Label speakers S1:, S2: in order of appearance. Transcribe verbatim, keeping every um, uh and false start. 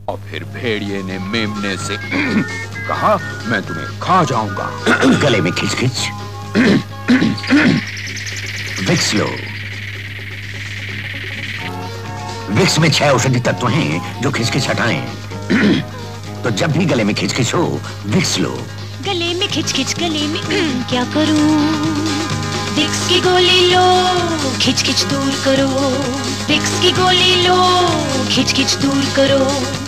S1: और फिर भेड़िए ने मेमने से कहा, मैं तुम्हें खा जाऊंगा।
S2: गले में खिंच खिंच विक्स लो। विक्स में छह औषधि तत्व हैं जो खिचखिच हटाएं। तो जब भी गले में खिचखिच हो, विक्स लो।
S3: गले में खिचखिच, गले में क्या करूं? विक्स की गोली लो, खिचखिच दूर करो। विक्स की गोली लो, खिचखिच दूर करो।